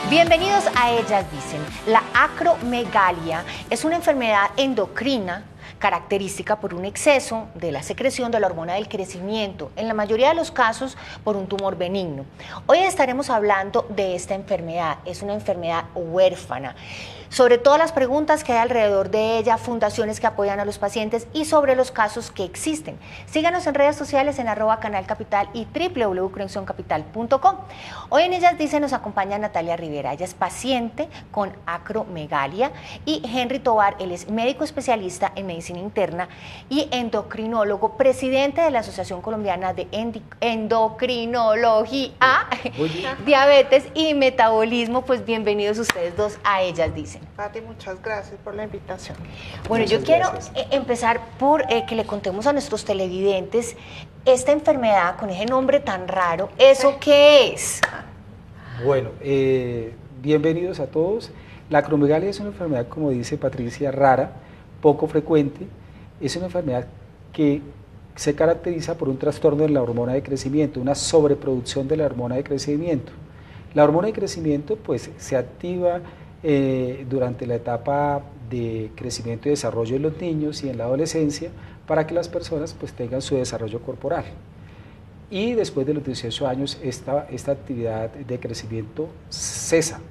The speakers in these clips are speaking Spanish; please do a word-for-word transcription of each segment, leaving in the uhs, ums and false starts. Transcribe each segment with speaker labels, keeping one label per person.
Speaker 1: Bienvenidos a Ellas Dicen. La acromegalia es una enfermedad endocrina característica por un exceso de la secreción de la hormona del crecimiento, en la mayoría de los casos por un tumor benigno. Hoy estaremos hablando de esta enfermedad. Es una enfermedad huérfana. Sobre todas las preguntas que hay alrededor de ella, fundaciones que apoyan a los pacientes y sobre los casos que existen. Síganos en redes sociales en arroba canal capital y w w w punto conexión capital punto com. Hoy en Ellas Dicen nos acompaña Natalia Rivera. Ella es paciente con acromegalia, y Henry Tovar, él es médico especialista en medicina interna y endocrinólogo, presidente de la Asociación Colombiana de Endocrinología, Diabetes y Metabolismo. Pues bienvenidos ustedes dos a Ellas Dicen.
Speaker 2: Pati, muchas gracias por la invitación.
Speaker 1: Bueno,
Speaker 2: muchas
Speaker 1: yo quiero
Speaker 2: gracias.
Speaker 1: empezar por eh, que le contemos a nuestros televidentes esta enfermedad con ese nombre tan raro. ¿Eso qué es?
Speaker 3: Bueno, eh, bienvenidos a todos. La acromegalia es una enfermedad, como dice Patricia, rara, poco frecuente. Es una enfermedad que se caracteriza por un trastorno de la hormona de crecimiento, una sobreproducción de la hormona de crecimiento. La hormona de crecimiento pues se activa Eh, durante la etapa de crecimiento y desarrollo de los niños y en la adolescencia para que las personas pues tengan su desarrollo corporal. Y después de los dieciocho años esta, esta actividad de crecimiento cesa.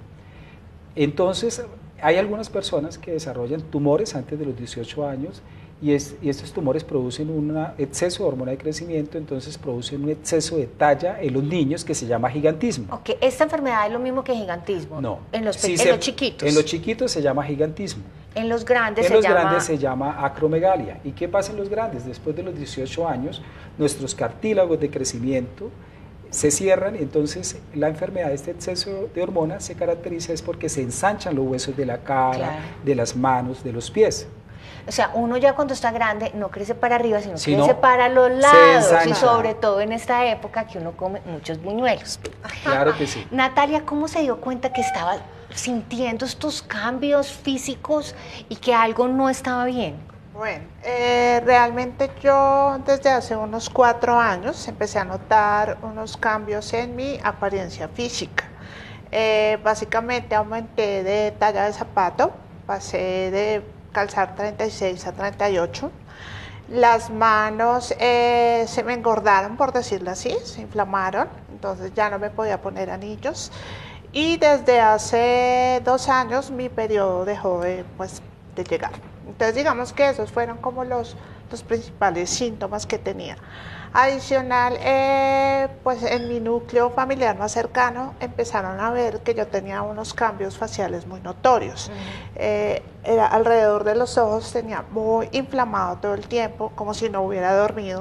Speaker 3: Entonces hay algunas personas que desarrollan tumores antes de los dieciocho años y, es, y estos tumores producen un exceso de hormona de crecimiento, entonces producen un exceso de talla en los niños que se llama gigantismo.
Speaker 1: Ok, ¿esta enfermedad es lo mismo que gigantismo?
Speaker 3: No.
Speaker 1: En los,
Speaker 3: Sí
Speaker 1: en
Speaker 3: se,
Speaker 1: los chiquitos.
Speaker 3: En los chiquitos se llama gigantismo.
Speaker 1: En los grandes
Speaker 3: en
Speaker 1: se
Speaker 3: los
Speaker 1: llama...
Speaker 3: grandes se llama acromegalia. ¿Y qué pasa en los grandes? Después de los dieciocho años, nuestros cartílagos de crecimiento se cierran, entonces la enfermedad de este exceso de hormonas se caracteriza es porque se ensanchan los huesos de la cara, claro, de las manos, de los pies.
Speaker 1: O sea, uno ya cuando está grande no crece para arriba, sino
Speaker 3: si
Speaker 1: crece
Speaker 3: no,
Speaker 1: para los lados, y sobre
Speaker 3: claro,
Speaker 1: todo en esta época que uno come muchos buñuelos.
Speaker 3: Claro que sí.
Speaker 1: Natalia, ¿cómo se dio cuenta que estaba sintiendo estos cambios físicos y que algo no estaba bien?
Speaker 2: Bueno, eh, realmente yo desde hace unos cuatro años empecé a notar unos cambios en mi apariencia física. Eh, básicamente aumenté de talla de zapato, pasé de calzar treinta y seis a treinta y ocho. Las manos eh, se me engordaron, por decirlo así, se inflamaron, entonces ya no me podía poner anillos. Y desde hace dos años mi periodo dejó de, pues, de llegar. Entonces digamos que esos fueron como los, los principales síntomas que tenía. Adicional, eh, pues en mi núcleo familiar más cercano empezaron a ver que yo tenía unos cambios faciales muy notorios. Uh-huh. eh, era alrededor de los ojos, tenía muy inflamado todo el tiempo, como si no hubiera dormido,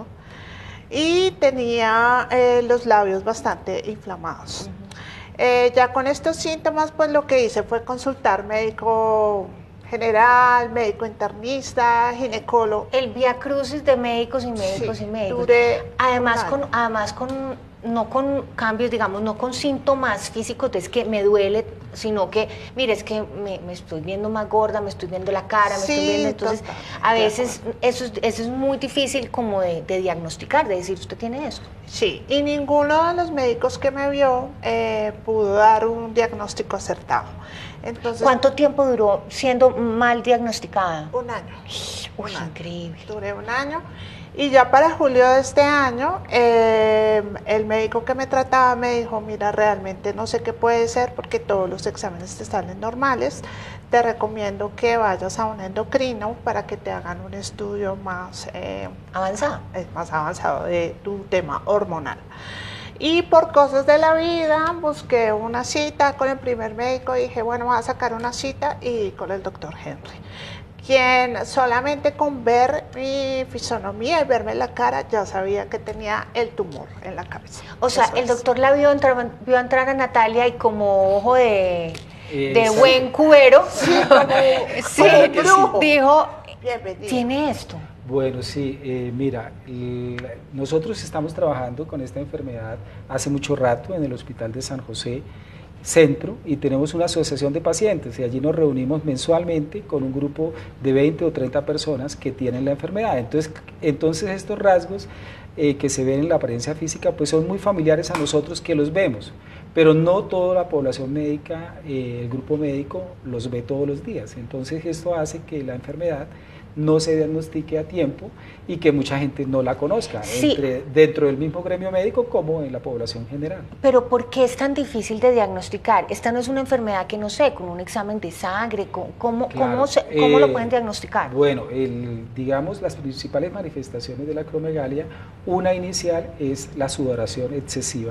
Speaker 2: y tenía eh, los labios bastante inflamados. Uh-huh. eh, ya con estos síntomas, pues lo que hice fue consultar médico general, médico internista, ginecólogo.
Speaker 1: El viacrucis de médicos y médicos, sí, y médicos.
Speaker 2: Duré
Speaker 1: además con, además con, no con cambios, digamos, no con síntomas físicos, es que me duele, sino que, mire, es que me, me estoy viendo más gorda, me estoy viendo la cara, me
Speaker 2: sí,
Speaker 1: estoy viendo, entonces,
Speaker 2: total,
Speaker 1: a veces eso es, eso es muy difícil como de, de diagnosticar, de decir, usted tiene esto.
Speaker 2: Sí, y ninguno de los médicos que me vio eh, pudo dar un diagnóstico acertado. Entonces,
Speaker 1: ¿cuánto tiempo duró siendo mal diagnosticada?
Speaker 2: Un año.
Speaker 1: Uy,
Speaker 2: un año.
Speaker 1: Increíble.
Speaker 2: Duré un año y ya para julio de este año eh, el médico que me trataba me dijo, mira, realmente no sé qué puede ser porque todos los exámenes te salen normales, te recomiendo que vayas a un endocrino para que te hagan un estudio más eh,
Speaker 1: avanzado,
Speaker 2: más avanzado de tu tema hormonal. Y por cosas de la vida busqué una cita con el primer médico y dije, bueno, voy a sacar una cita y con el doctor Henry, quien solamente con ver mi fisonomía y verme la cara ya sabía que tenía el tumor en la cabeza.
Speaker 1: O sea, el doctor la vio entrar, vio entrar a Natalia y como ojo de, eh, de buen cubero,
Speaker 2: sí, como,
Speaker 1: sí,
Speaker 2: brujo,
Speaker 1: dijo,
Speaker 2: bienvenido.
Speaker 1: ¿Tiene esto?
Speaker 3: Bueno, sí, eh, mira, el, nosotros estamos trabajando con esta enfermedad hace mucho rato en el Hospital de San José Centro y tenemos una asociación de pacientes y allí nos reunimos mensualmente con un grupo de veinte o treinta personas que tienen la enfermedad. Entonces, entonces estos rasgos eh, que se ven en la apariencia física pues son muy familiares a nosotros que los vemos, pero no toda la población médica, eh, el grupo médico los ve todos los días. Entonces esto hace que la enfermedad no se diagnostique a tiempo y que mucha gente no la conozca,
Speaker 1: sí.
Speaker 3: entre, dentro del mismo gremio médico como en la población general.
Speaker 1: Pero ¿por qué es tan difícil de diagnosticar? Esta no es una enfermedad que, no sé, con un examen de sangre, ¿cómo,
Speaker 3: Claro,
Speaker 1: cómo, se, cómo
Speaker 3: eh,
Speaker 1: lo pueden diagnosticar?
Speaker 3: Bueno, el, digamos las principales manifestaciones de la acromegalia, una inicial es la sudoración excesiva,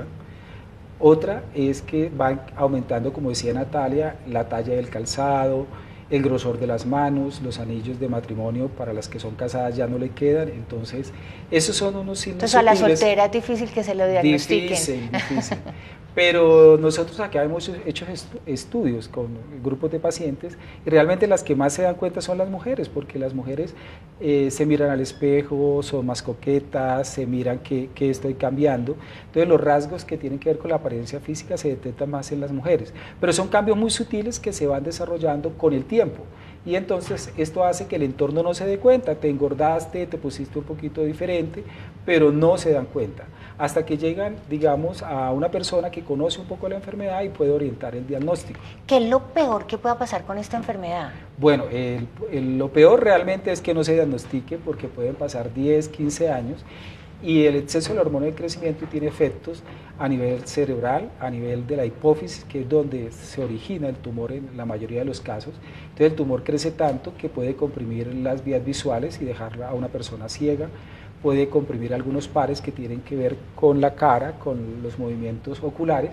Speaker 3: otra es que van aumentando, como decía Natalia, la talla del calzado, el grosor de las manos, los anillos de matrimonio para las que son casadas ya no le quedan, entonces esos son unos signos
Speaker 1: Entonces a la
Speaker 3: sutiles.
Speaker 1: soltera es difícil que se lo diagnostiquen.
Speaker 3: Difícil, difícil. Pero nosotros acá hemos hecho estudios con grupos de pacientes y realmente las que más se dan cuenta son las mujeres, porque las mujeres eh, se miran al espejo, son más coquetas, se miran que, que estoy cambiando. Entonces los rasgos que tienen que ver con la apariencia física se detectan más en las mujeres, pero son cambios muy sutiles que se van desarrollando con el tiempo. Y entonces esto hace que el entorno no se dé cuenta, te engordaste, te pusiste un poquito diferente, pero no se dan cuenta. Hasta que llegan, digamos, a una persona que conoce un poco la enfermedad y puede orientar el diagnóstico.
Speaker 1: ¿Qué es lo peor que pueda pasar con esta enfermedad?
Speaker 3: Bueno, el, el, lo peor realmente es que no se diagnostique porque pueden pasar diez, quince años y el exceso de la hormona del crecimiento tiene efectos a nivel cerebral, a nivel de la hipófisis, que es donde se origina el tumor en la mayoría de los casos. Entonces el tumor crece tanto que puede comprimir las vías visuales y dejar a una persona ciega, puede comprimir algunos pares que tienen que ver con la cara, con los movimientos oculares,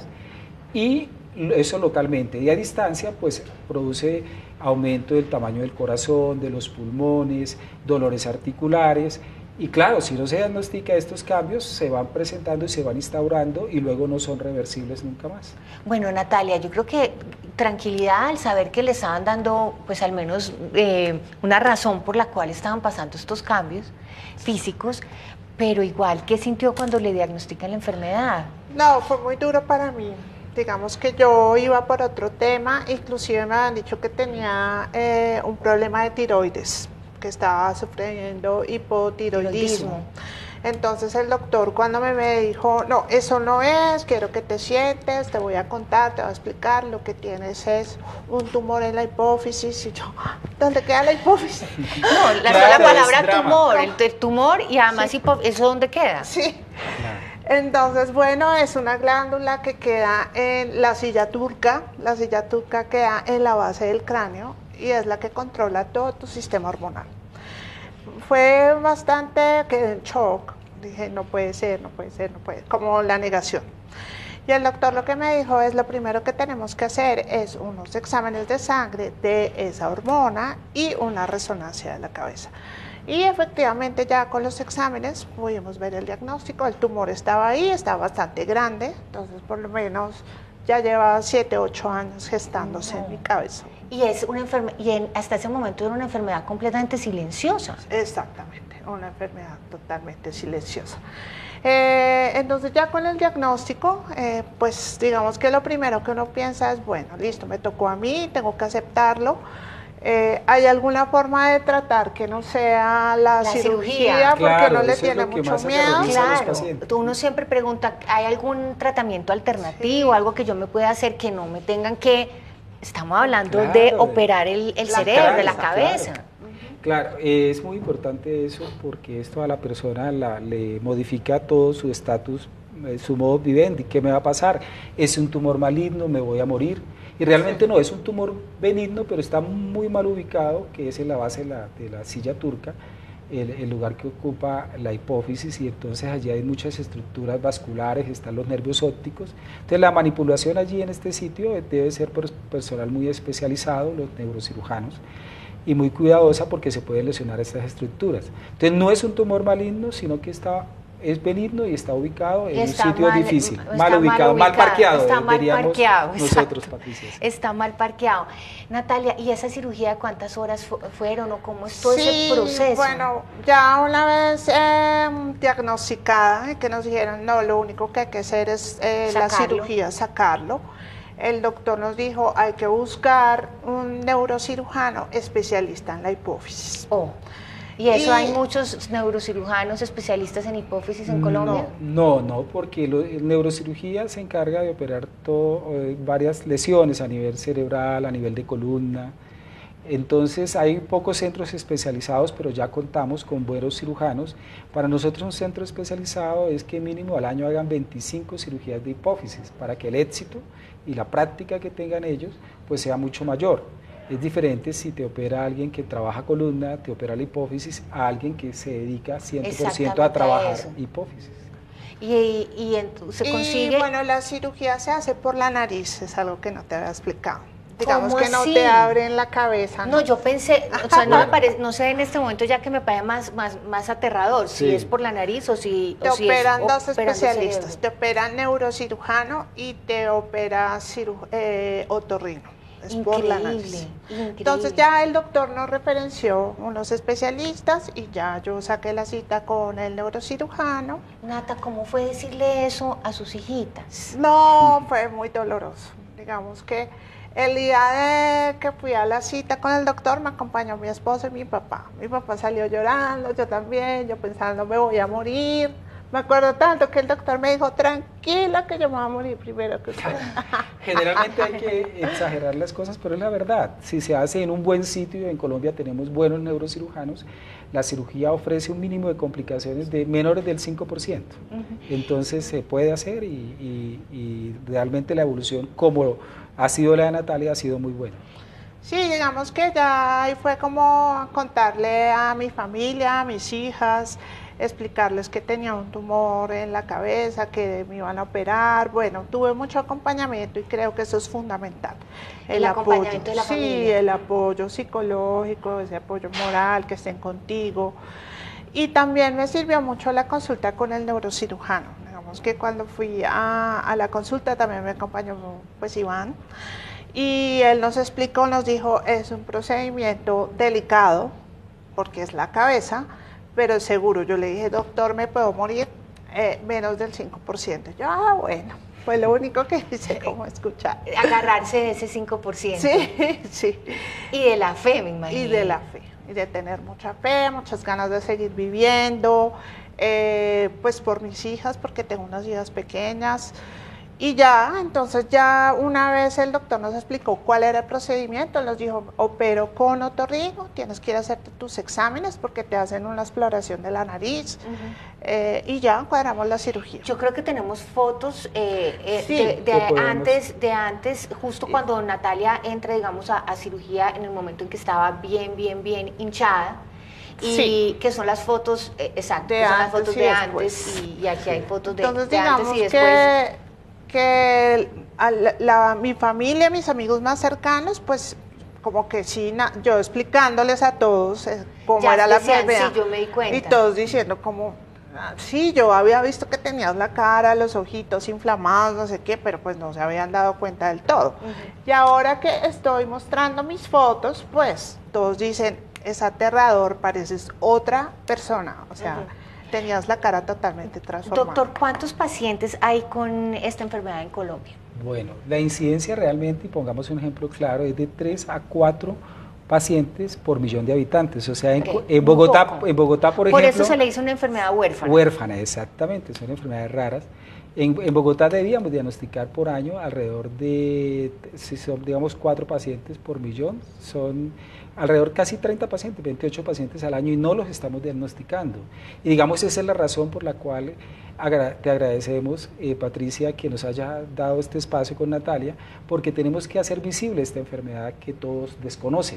Speaker 3: y eso localmente. Y a distancia pues produce aumento del tamaño del corazón, de los pulmones, dolores articulares. Y claro, si no se diagnostica estos cambios, se van presentando y se van instaurando y luego no son reversibles nunca más.
Speaker 1: Bueno, Natalia, yo creo que tranquilidad al saber que le estaban dando, pues al menos eh, una razón por la cual estaban pasando estos cambios físicos, pero igual, ¿qué sintió cuando le diagnostican la enfermedad?
Speaker 2: No, fue muy duro para mí. Digamos que yo iba por otro tema, inclusive me han dicho que tenía eh, un problema de tiroides, que estaba sufriendo hipotiroidismo. Tiroidismo. Entonces el doctor cuando me, me dijo, no, eso no es, quiero que te sientes, te voy a contar, te voy a explicar, lo que tienes es un tumor en la hipófisis. Y yo, ¿dónde queda la hipófisis?
Speaker 1: No, la
Speaker 3: Claro,
Speaker 1: sola palabra tumor,
Speaker 2: no.
Speaker 1: el, el tumor y además
Speaker 2: Sí.
Speaker 1: hipófisis, ¿eso dónde queda?
Speaker 2: Sí. Entonces, bueno, es una glándula que queda en la silla turca, la silla turca queda en la base del cráneo y es la que controla todo tu sistema hormonal. Fue bastante, quedé en shock, dije no puede ser, no puede ser, no puede, como la negación. Y el doctor lo que me dijo es lo primero que tenemos que hacer es unos exámenes de sangre de esa hormona y una resonancia de la cabeza. Y efectivamente ya con los exámenes pudimos ver el diagnóstico, el tumor estaba ahí, estaba bastante grande, entonces por lo menos ya lleva siete, ocho años gestándose no. en mi cabeza.
Speaker 1: Y es una enfermedad, y en, hasta ese momento era una enfermedad completamente silenciosa.
Speaker 2: Exactamente, una enfermedad totalmente silenciosa. Eh, entonces ya con el diagnóstico, eh, pues digamos que lo primero que uno piensa es, bueno, listo, me tocó a mí, tengo que aceptarlo. Eh, ¿Hay alguna forma de tratar que no sea la, la cirugía? cirugía porque
Speaker 3: claro,
Speaker 2: uno le tiene mucho miedo.
Speaker 1: Claro, uno siempre pregunta, ¿hay algún tratamiento alternativo, sí. algo que yo me pueda hacer que no me tengan que, estamos hablando claro, de operar el, el cerebro, cabeza, la cabeza?
Speaker 3: Claro, claro eh, es muy importante eso porque esto a la persona la, le modifica todo su estatus, eh, su modo vivendi. ¿Qué me va a pasar? ¿Es un tumor maligno? ¿Me voy a morir? Y realmente no, es un tumor benigno, pero está muy mal ubicado, que es en la base de la, de la silla turca, el, el lugar que ocupa la hipófisis, y entonces allí hay muchas estructuras vasculares, están los nervios ópticos. Entonces la manipulación allí en este sitio debe ser por personal muy especializado, los neurocirujanos, y muy cuidadosa porque se pueden lesionar estas estructuras. Entonces no es un tumor maligno, sino que está... es benigno y está ubicado en está un sitio mal, difícil, mal ubicado, mal, mal parqueado,
Speaker 1: está mal parqueado,
Speaker 3: nosotros, Patricia.
Speaker 1: Está mal parqueado. Natalia, ¿y esa cirugía cuántas horas fu fueron o cómo es todo
Speaker 2: sí,
Speaker 1: ese proceso?
Speaker 2: Bueno, ya una vez eh, diagnosticada, que nos dijeron, no, lo único que hay que hacer es eh, la cirugía, sacarlo. El doctor nos dijo, hay que buscar un neurocirujano especialista en la hipófisis.
Speaker 1: Oh. ¿Y eso
Speaker 2: Y-
Speaker 1: hay muchos neurocirujanos especialistas en hipófisis en Colombia?
Speaker 3: No, no, no, porque lo, el neurocirugía se encarga de operar todo, eh, varias lesiones a nivel cerebral, a nivel de columna. Entonces hay pocos centros especializados, pero ya contamos con buenos cirujanos. Para nosotros un centro especializado es que mínimo al año hagan veinticinco cirugías de hipófisis para que el éxito y la práctica que tengan ellos pues sea mucho mayor. Es diferente si te opera alguien que trabaja columna, te opera la hipófisis, a alguien que se dedica cien por ciento
Speaker 1: Exactamente
Speaker 3: a
Speaker 1: a
Speaker 3: trabajar
Speaker 1: eso.
Speaker 3: hipófisis.
Speaker 1: Y, y ent- se
Speaker 2: Y
Speaker 1: consigue...
Speaker 2: bueno, la cirugía se hace por la nariz, es algo que no te había explicado. Digamos
Speaker 1: ¿Cómo
Speaker 2: que no
Speaker 1: así?
Speaker 2: te abren la cabeza.
Speaker 1: No, yo pensé, o sea, no me
Speaker 3: Bueno.
Speaker 1: parece, no sé en este momento ya que me parece más, más, más aterrador, si
Speaker 3: Sí.
Speaker 1: es por la nariz o si,
Speaker 2: Te
Speaker 1: o si
Speaker 2: operan
Speaker 1: es
Speaker 2: dos
Speaker 1: operando el
Speaker 2: especialistas,
Speaker 1: cerebro.
Speaker 2: te opera neurocirujano y te opera ciru- eh, otorrino. Es por la nariz.
Speaker 1: Increíble, increíble.
Speaker 2: Entonces ya el doctor nos referenció unos especialistas y ya yo saqué la cita con el neurocirujano.
Speaker 1: Nata, ¿cómo fue decirle eso a sus hijitas?
Speaker 2: No, fue muy doloroso. Digamos que el día de que fui a la cita con el doctor me acompañó mi esposo y mi papá. Mi papá salió llorando, yo también, yo pensando me voy a morir. Me acuerdo tanto que el doctor me dijo, tranquila que yo me voy a morir primero que usted.
Speaker 3: Generalmente hay que exagerar las cosas, pero es la verdad. Si se hace en un buen sitio, en Colombia tenemos buenos neurocirujanos, la cirugía ofrece un mínimo de complicaciones de menores del cinco por ciento. Entonces se puede hacer y, y- y realmente la evolución, como ha sido la de Natalia, ha sido muy buena.
Speaker 2: Sí, digamos que ya ahí fue como contarle a mi familia, a mis hijas, explicarles que tenía un tumor en la cabeza, que me iban a operar. Bueno, tuve mucho acompañamiento y creo que eso es fundamental.
Speaker 1: El acompañamiento de la
Speaker 2: sí,
Speaker 1: familia.
Speaker 2: el apoyo psicológico, ese apoyo moral, que estén contigo. Y también me sirvió mucho la consulta con el neurocirujano. Digamos que cuando fui a, a la consulta también me acompañó pues Iván. Y él nos explicó, nos dijo, es un procedimiento delicado, porque es la cabeza, pero es seguro. Yo le dije, doctor, ¿me puedo morir? Eh, menos del cinco por ciento. Yo, ah, bueno, fue lo único que hice como escuchar.
Speaker 1: Agarrarse de ese cinco por ciento.
Speaker 2: Sí, sí.
Speaker 1: Y de la fe, me imagino.
Speaker 2: Y de la fe, y de tener mucha fe, muchas ganas de seguir viviendo, eh, pues por mis hijas, porque tengo unas hijas pequeñas. Y ya, entonces ya una vez el doctor nos explicó cuál era el procedimiento, nos dijo, opero con otorrino, tienes que ir a hacerte tus exámenes porque te hacen una exploración de la nariz,
Speaker 1: Ujú.
Speaker 2: eh, y ya cuadramos la cirugía.
Speaker 1: Yo creo que tenemos fotos eh, eh,
Speaker 2: Sí,
Speaker 1: de, de
Speaker 3: que podemos-
Speaker 1: antes, de antes, justo cuando Natalia entra, digamos, a, a cirugía en el momento en que estaba bien, bien, bien hinchada. Y
Speaker 2: Sí.
Speaker 1: que son las fotos, eh, exacto,
Speaker 2: De
Speaker 1: que son las
Speaker 2: antes
Speaker 1: fotos
Speaker 2: y
Speaker 1: de
Speaker 2: después.
Speaker 1: antes y, y aquí hay fotos de,
Speaker 2: Entonces
Speaker 1: de antes
Speaker 2: digamos
Speaker 1: y después.
Speaker 2: que, que a la, la- mi familia, mis amigos más cercanos, pues como que sí, na- yo explicándoles a todos eh, cómo
Speaker 1: Ya
Speaker 2: era la
Speaker 1: decían,
Speaker 2: enfermedad.
Speaker 1: sí, yo me di cuenta.
Speaker 2: Y todos diciendo como, ah, sí, yo había visto que tenías la cara, los ojitos inflamados, no sé qué, pero pues no se habían dado cuenta del todo.
Speaker 1: Ujú.
Speaker 2: Y ahora que estoy mostrando mis fotos, pues todos dicen, es aterrador, pareces otra persona, o sea,
Speaker 1: Ujú.
Speaker 2: tenías la cara totalmente transformada.
Speaker 1: Doctor, ¿cuántos pacientes hay con esta enfermedad en Colombia?
Speaker 3: Bueno, la incidencia realmente, y pongamos un ejemplo claro, es de tres a cuatro pacientes por millón de habitantes. O sea, en,
Speaker 1: Ok,
Speaker 3: en
Speaker 1: muy
Speaker 3: Bogotá,
Speaker 1: poco.
Speaker 3: en Bogotá, por,
Speaker 1: Por
Speaker 3: ejemplo...
Speaker 1: eso se le hizo una enfermedad huérfana.
Speaker 3: Huérfana, exactamente, son enfermedades raras. En, en Bogotá debíamos diagnosticar por año alrededor de, si son digamos cuatro pacientes por millón, son alrededor casi treinta pacientes, veintiocho pacientes al año y no los estamos diagnosticando. Y digamos esa es la razón por la cual agra te agradecemos, eh, Patricia, que nos haya dado este espacio con Natalia, porque tenemos que hacer visible esta enfermedad que todos desconocen,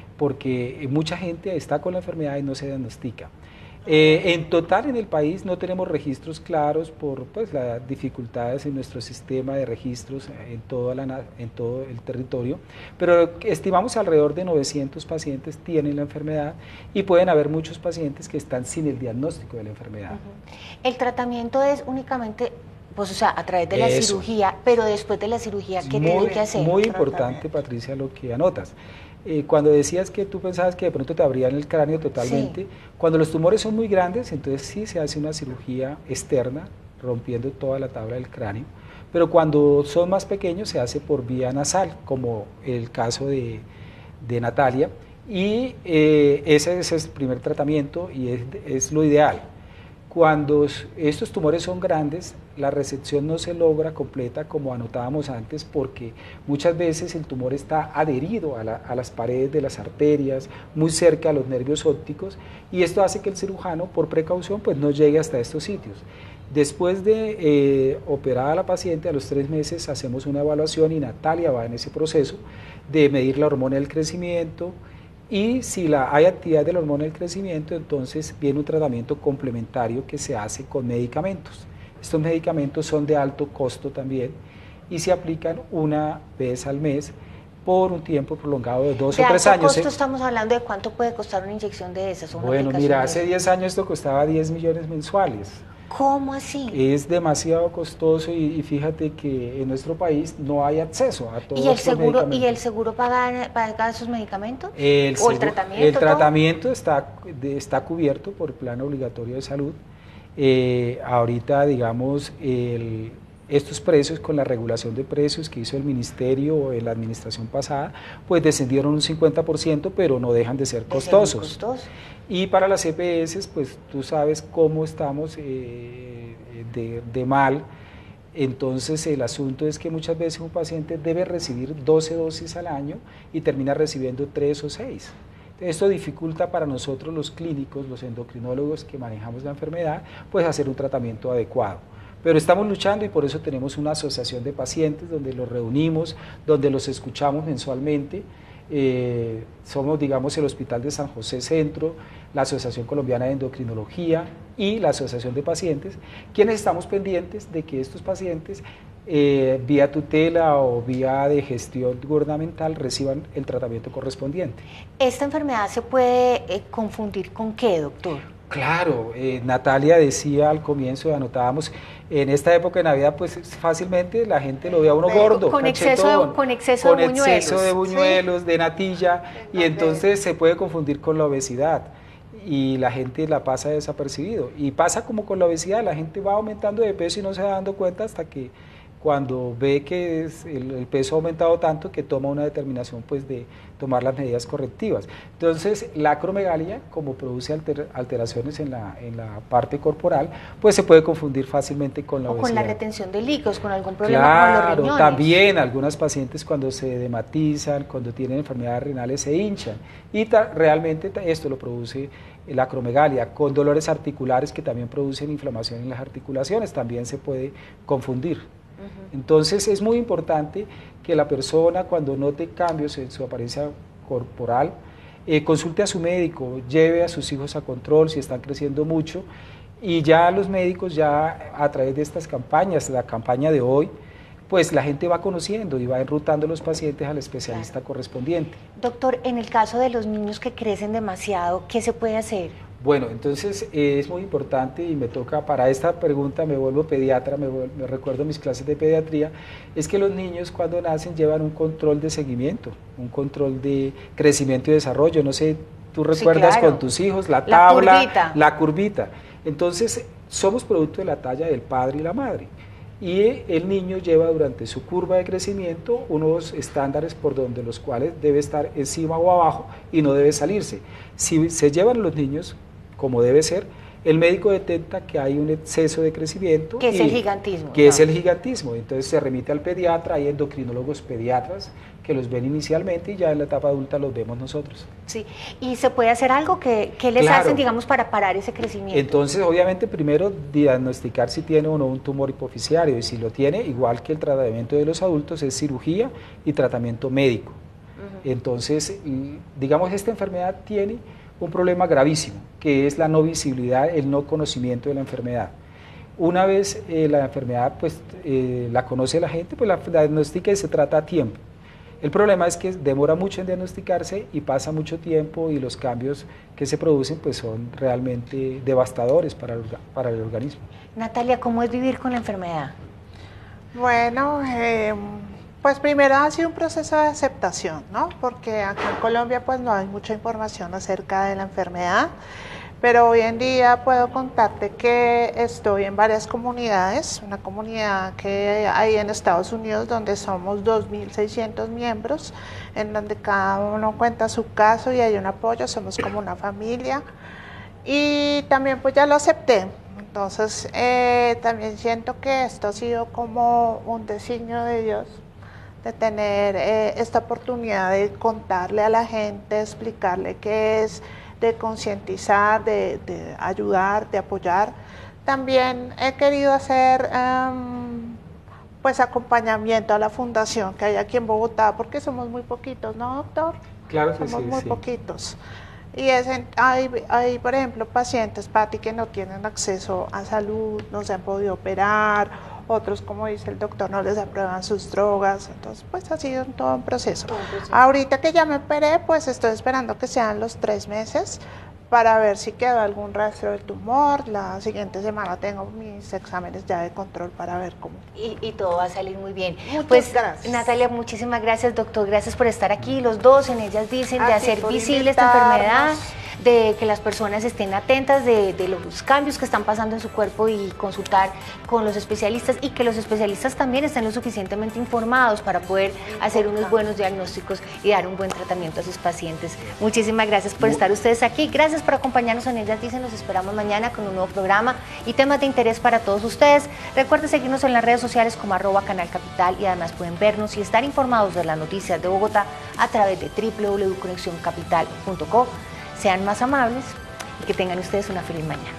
Speaker 3: porque mucha gente está con la enfermedad y no se diagnostica. Eh, en total en el país no tenemos registros claros por pues, las dificultades en nuestro sistema de registros en, toda la, en todo el territorio, pero estimamos alrededor de novecientos pacientes tienen la enfermedad y pueden haber muchos pacientes que están sin el diagnóstico de la enfermedad.
Speaker 1: Uh-huh. El tratamiento es únicamente, pues, o sea, a través de la
Speaker 3: Eso.
Speaker 1: cirugía, pero después de la cirugía, ¿qué
Speaker 3: muy,
Speaker 1: tienen que hacer?
Speaker 3: Muy importante, Patricia, lo que anotas. Eh, cuando decías que tú pensabas que de pronto te abrían el cráneo totalmente,
Speaker 1: Sí.
Speaker 3: cuando los tumores son muy grandes, entonces sí se hace una cirugía externa, rompiendo toda la tabla del cráneo, pero cuando son más pequeños se hace por vía nasal, como el caso de, de Natalia, Y eh, ese es el primer tratamiento y es, es lo ideal. Cuando estos tumores son grandes, la resección no se logra completa como anotábamos antes, porque muchas veces el tumor está adherido a, la, a las paredes de las arterias, muy cerca a los nervios ópticos, y esto hace que el cirujano, por precaución, pues no llegue hasta estos sitios. Después de eh, operar a la paciente, a los tres meses hacemos una evaluación y Natalia va en ese proceso de medir la hormona del crecimiento, y si la, hay actividad de la hormona del crecimiento, entonces viene un tratamiento complementario que se hace con medicamentos. Estos medicamentos son de alto costo también y se aplican una vez al mes por un tiempo prolongado de dos
Speaker 1: de
Speaker 3: o tres
Speaker 1: alto
Speaker 3: años.
Speaker 1: costo estamos hablando de cuánto puede costar una inyección de esas. Una
Speaker 3: Bueno, mira,
Speaker 1: de
Speaker 3: hace diez años esto costaba diez millones mensuales.
Speaker 1: ¿Cómo así?
Speaker 3: Es demasiado costoso y, y fíjate que en nuestro país no hay acceso a todos
Speaker 1: ¿Y el
Speaker 3: estos
Speaker 1: seguro
Speaker 3: medicamentos.
Speaker 1: ¿Y el seguro paga, paga esos medicamentos?
Speaker 3: El
Speaker 1: ¿O
Speaker 3: seguro,
Speaker 1: el tratamiento?
Speaker 3: El tratamiento está, de, está cubierto por el Plan Obligatorio de Salud. Eh, ahorita, digamos, el, estos precios con la regulación de precios que hizo el Ministerio en la administración pasada, pues descendieron un cincuenta por ciento, pero no dejan de ser costosos.
Speaker 1: De ser costoso.
Speaker 3: Y para las E P S, pues tú sabes cómo estamos eh, de, de mal. Entonces el asunto es que muchas veces un paciente debe recibir doce dosis al año y termina recibiendo tres o seis. Esto dificulta para nosotros los clínicos, los endocrinólogos que manejamos la enfermedad, pues hacer un tratamiento adecuado. Pero estamos luchando y por eso tenemos una asociación de pacientes donde los reunimos, donde los escuchamos mensualmente. Eh, somos, digamos, el Hospital de San José Centro, la Asociación Colombiana de Endocrinología y la Asociación de Pacientes, quienes estamos pendientes de que estos pacientes, eh, vía tutela o vía de gestión gubernamental, reciban el tratamiento correspondiente.
Speaker 1: ¿Esta enfermedad se puede eh, confundir con qué, doctor?
Speaker 3: Claro, eh, Natalia decía al comienzo, anotábamos, en esta época de Navidad, pues fácilmente la gente lo ve a uno gordo,
Speaker 1: con exceso de, con exceso
Speaker 3: con
Speaker 1: de buñuelos,
Speaker 3: exceso de, buñuelos,
Speaker 1: ¿sí?
Speaker 3: de natilla, y entonces se puede confundir con la obesidad y la gente la pasa desapercibido. Y pasa como con la obesidad, la gente va aumentando de peso y no se va dando cuenta hasta que cuando ve que es el, el peso ha aumentado tanto que toma una determinación pues de tomar las medidas correctivas. Entonces la acromegalia, como produce alter, alteraciones en la, en la parte corporal, pues se puede confundir fácilmente con la
Speaker 1: o
Speaker 3: obesidad.
Speaker 1: con la retención de líquidos, con algún problema
Speaker 3: claro,
Speaker 1: con los riñones.
Speaker 3: También algunas pacientes cuando se dematizan, cuando tienen enfermedades renales se hinchan y ta, realmente esto lo produce la acromegalia, con dolores articulares que también producen inflamación en las articulaciones, también se puede confundir. Entonces es muy importante que la persona, cuando note cambios en su apariencia corporal, eh, consulte a su médico, lleve a sus hijos a control si están creciendo mucho, y ya los médicos ya a través de estas campañas, la campaña de hoy, pues la gente va conociendo y va enrutando los pacientes al especialista claro. correspondiente.
Speaker 1: Doctor, en el caso de los niños que crecen demasiado, ¿qué se puede hacer?
Speaker 3: Bueno, entonces eh, es muy importante y me toca, para esta pregunta me vuelvo pediatra, me, vuelvo, me recuerdo mis clases de pediatría, es que los niños cuando nacen llevan un control de seguimiento, un control de crecimiento y desarrollo, no sé, tú recuerdas sí, claro. con tus hijos la tabla,
Speaker 1: la curvita.
Speaker 3: la curvita, entonces somos producto de la talla del padre y la madre. Y el niño lleva durante su curva de crecimiento unos estándares por donde los cuales debe estar encima o abajo y no debe salirse. Si se llevan los niños como debe ser, el médico detecta que hay un exceso de crecimiento.
Speaker 1: Que es el gigantismo.
Speaker 3: Que
Speaker 1: no.
Speaker 3: es el gigantismo. Entonces se remite al pediatra, hay endocrinólogos pediatras que los ven inicialmente y ya en la etapa adulta los vemos nosotros.
Speaker 1: Sí, y se puede hacer algo que, que les
Speaker 3: claro.
Speaker 1: hacen, digamos, para parar ese crecimiento.
Speaker 3: Entonces, obviamente, primero diagnosticar si tiene o no un tumor hipoficiario, y si lo tiene, igual que el tratamiento de los adultos, es cirugía y tratamiento médico. Uh-huh. Entonces, digamos, esta enfermedad tiene un problema gravísimo, que es la no visibilidad, el no conocimiento de la enfermedad. Una vez eh, la enfermedad pues, eh, la conoce la gente, pues la diagnostica y se trata a tiempo. El problema es que demora mucho en diagnosticarse y pasa mucho tiempo y los cambios que se producen pues, son realmente devastadores para el, para el organismo.
Speaker 1: Natalia, ¿cómo es vivir con la enfermedad?
Speaker 2: Bueno, eh, pues primero ha sido un proceso de aceptación, ¿no? Porque acá en Colombia pues no hay mucha información acerca de la enfermedad, pero hoy en día puedo contarte que estoy en varias comunidades, una comunidad que hay en Estados Unidos donde somos dos mil seiscientos miembros, en donde cada uno cuenta su caso y hay un apoyo, somos como una familia, y también pues ya lo acepté. Entonces eh, también siento que esto ha sido como un designio de Dios, de tener eh, esta oportunidad de contarle a la gente, explicarle qué es, de concientizar, de, de ayudar, de apoyar. También he querido hacer um, pues acompañamiento a la fundación que hay aquí en Bogotá, porque somos muy poquitos, ¿no, doctor?
Speaker 3: Claro que
Speaker 2: Somos
Speaker 3: sí,
Speaker 2: muy
Speaker 3: sí.
Speaker 2: poquitos. Y es en, hay, hay, por ejemplo, pacientes, Pati, que no tienen acceso a salud, no se han podido operar, otros, como dice el doctor, no les aprueban sus drogas, entonces pues ha sido todo un proceso. Todo un proceso. Ahorita que ya me operé, pues estoy esperando que sean los tres meses para ver si quedó algún rastro del tumor. La siguiente semana tengo mis exámenes ya de control para ver cómo.
Speaker 1: Y, y todo va a salir muy bien.
Speaker 2: Muchas
Speaker 1: pues
Speaker 2: gracias.
Speaker 1: Natalia, muchísimas gracias, doctor, gracias por estar aquí, los dos, en Ellas Dicen, de
Speaker 2: Así,
Speaker 1: hacer
Speaker 2: por
Speaker 1: visible esta
Speaker 2: invitarnos.
Speaker 1: enfermedad, de que las personas estén atentas de, de los cambios que están pasando en su cuerpo y consultar con los especialistas, y que los especialistas también estén lo suficientemente informados para poder hacer unos buenos diagnósticos y dar un buen tratamiento a sus pacientes. Muchísimas gracias por estar ustedes aquí, gracias por acompañarnos en Ellas Dicen, nos esperamos mañana con un nuevo programa y temas de interés para todos ustedes. Recuerden seguirnos en las redes sociales como arroba Canal Capital, y además pueden vernos y estar informados de las noticias de Bogotá a través de w w w punto conexión capital punto co. Sean más amables y que tengan ustedes una feliz mañana.